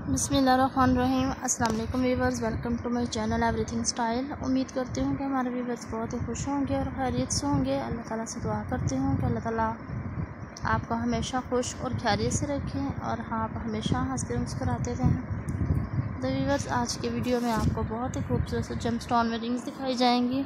बिस्मिल्लाहिर्रहमानिर्रहीम। अस्सलाम वालेकुम viewers, welcome to my channel everything style. उम्मीद करती हूँ कि हमारे व्यूअर्स बहुत ही खुश होंगे और खैरियत से होंगे। अल्लाह ताला से दुआ करती हूँ कि अल्लाह ताला आपको हमेशा खुश और खैरियत से रखें और आप हमेशा हंसते मुस्कुराते रहें। तो व्यूअर्स, आज की वीडियो में आपको बहुत ही खूबसूरत से जेमस्टोन में रिंग्स दिखाई जाएंगी।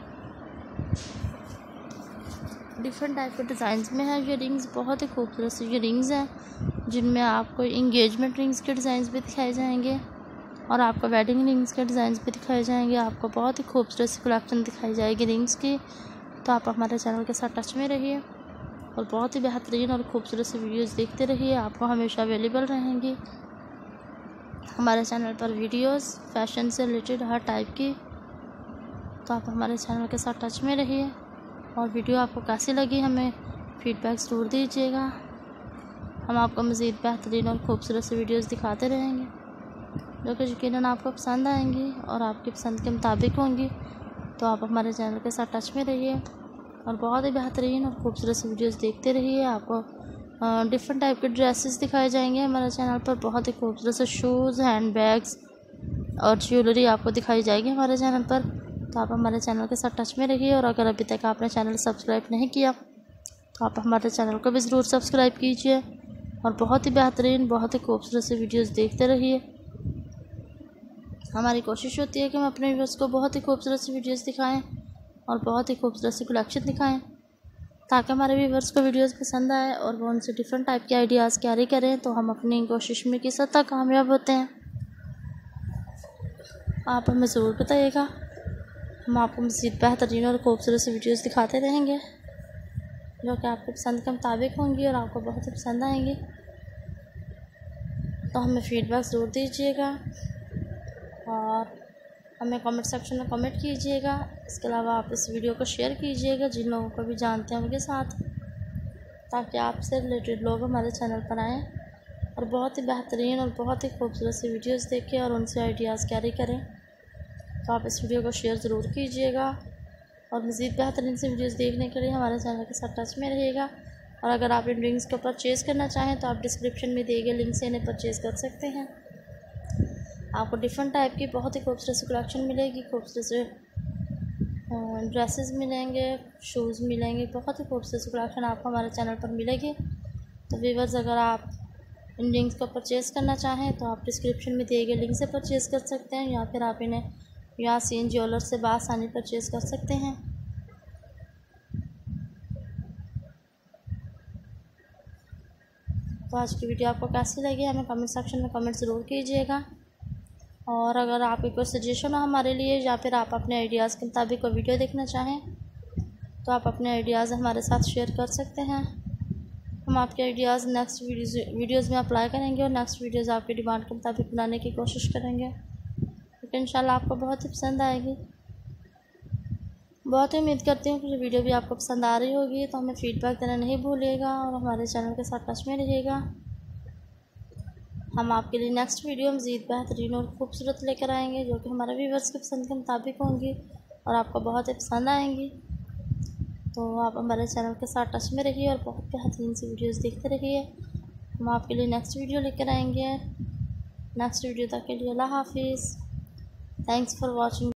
डिफरेंट टाइप के डिज़ाइंस में है ये रिंग्स। बहुत ही खूबसूरत सी ये रिंग्स हैं जिनमें आपको इंगेजमेंट रिंग्स के डिज़ाइंस भी दिखाए जाएंगे और आपको वेडिंग रिंग्स के डिज़ाइंस भी दिखाए जाएंगे। आपको बहुत ही खूबसूरत सी कलेक्शन दिखाई जाएगी रिंग्स की। तो आप हमारे चैनल के साथ टच में रहिए और बहुत ही बेहतरीन और ख़ूबसूरत सी वीडियोस देखते रहिए। आपको हमेशा अवेलेबल रहेंगी हमारे चैनल पर वीडियोस फैशन से रिलेटेड हर टाइप की। तो आप हमारे चैनल के साथ टच में रहिए और वीडियो आपको कैसी लगी हमें फीडबैक ज़रूर दीजिएगा। हम आपको मज़ीद बेहतरीन और ख़ूबसूरत सी वीडियोस दिखाते रहेंगे जो कि यकीनन आपको पसंद आएंगी और आपकी पसंद के मुताबिक होंगी। तो आप हमारे चैनल के साथ टच में रहिए और बहुत ही बेहतरीन और ख़ूबसूरत सी वीडियोस देखते रहिए। आपको डिफरेंट टाइप के ड्रेसेस दिखाए जाएंगे हमारे चैनल पर। बहुत ही खूबसूरत से शूज़, हैंड बैग्स और ज्वेलरी आपको दिखाई जाएगी हमारे चैनल पर। तो आप हमारे चैनल के साथ टच में रहिए और अगर अभी तक आपने चैनल सब्सक्राइब नहीं किया तो आप हमारे चैनल को भी ज़रूर सब्सक्राइब कीजिए और बहुत ही बेहतरीन, बहुत ही खूबसूरत से वीडियोस देखते रहिए। हमारी कोशिश होती है कि हम अपने व्यूअर्स को बहुत ही खूबसूरत सी वीडियोस दिखाएं और बहुत ही खूबसूरत सी कलेक्शन दिखाएं ताकि हमारे व्यूअर्स को वीडियोस पसंद आए और वो उनसे डिफरेंट टाइप के आइडियाज़ कैरी करें। तो हम अपनी कोशिश में किस हद तक कामयाब होते हैं आप हमें ज़रूर बताइएगा। हम आपको मज़ीद बेहतरीन और ख़ूबसूरत सी वीडियोस दिखाते रहेंगे जो कि आपको पसंद के मुताबिक होंगी और आपको बहुत ही पसंद आएंगी। तो हमें फ़ीडबैक ज़रूर दीजिएगा और हमें कमेंट सेक्शन में कमेंट कीजिएगा। इसके अलावा आप इस वीडियो को शेयर कीजिएगा जिन लोगों को भी जानते हैं उनके साथ, ताकि आपसे रिलेटेड लोग हमारे चैनल पर आएँ और बहुत ही बेहतरीन और बहुत ही खूबसूरत सी वीडियोस देखें और उनसे आइडियाज़ कैरी करें। तो आप इस वीडियो को शेयर ज़रूर कीजिएगा और मज़ीद बेहतरीन सी वीडियोस देखने के लिए हमारे चैनल के साथ टच में रहिएगा। और अगर आप इन रिंग्स को परचेज़ करना चाहें तो आप डिस्क्रिप्शन में दिए गए लिंक से इन्हें परचेज़ कर सकते हैं। आपको डिफरेंट टाइप की बहुत ही खूबसूरत सी कलेक्शन मिलेगी, खूबसूरत से ड्रेसेस मिलेंगे, शूज़ मिलेंगे, बहुत ही खूबसूरत सी कलेक्शन आपको हमारे चैनल पर मिलेगी। तो व्यूअर्स, अगर आप इन रिंग्स को परचेज़ करना चाहें तो आप डिस्क्रिप्शन में दिए गए लिंक से परचेज़ कर सकते हैं या फिर आप इन्हें यासीन ज्वेलर से बासानी परचेज़ कर सकते हैं। तो आज की वीडियो आपको कैसी लगी हमें कमेंट सेक्शन में कमेंट ज़रूर कीजिएगा। और अगर आपकी कोई सजेशन हो हमारे लिए या फिर आप अपने आइडियाज़ के मुताबिक कोई वीडियो देखना चाहें तो आप अपने आइडियाज़ हमारे साथ शेयर कर सकते हैं। हम आपके आइडियाज़ नेक्स्ट वीडियोज़ में अप्लाई करेंगे और नेक्स्ट वीडियोज़ आपकी डिमांड के मुताबिक बनाने की कोशिश करेंगे, क्योंकि इंशाल्लाह आपको बहुत ही पसंद आएगी। बहुत ही उम्मीद करती हूँ कि ये वीडियो भी आपको पसंद आ रही होगी। तो हमें फ़ीडबैक देना नहीं भूलिएगा और हमारे चैनल के साथ टच में रहिएगा। हम आपके लिए नेक्स्ट वीडियो मज़ीद बेहतरीन और ख़ूबसूरत लेकर आएंगे जो कि हमारे व्यूअर्स के पसंद के मुताबिक होंगी और आपको बहुत ही पसंद आएंगी। तो आप हमारे चैनल के साथ टच में रहिए और बहुत बेहतरीन सी वीडियोस देखते रहिए। हम आपके लिए नेक्स्ट वीडियो लेकर आएंगे। नेक्स्ट वीडियो तक के लिए अल्लाह हाफिज़। Thanks for watching.